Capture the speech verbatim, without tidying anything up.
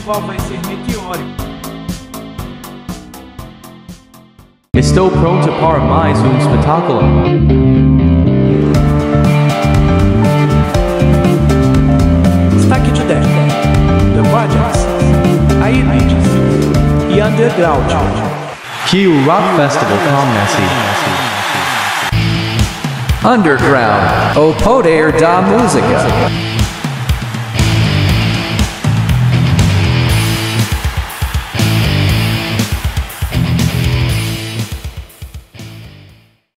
festival vai ser meteórico. Estou pronto para mais um espetáculo. Destaque de dez. The Budgets, AnimeX e Underground. Que o Rock Festival comece. Underground, o poder da música.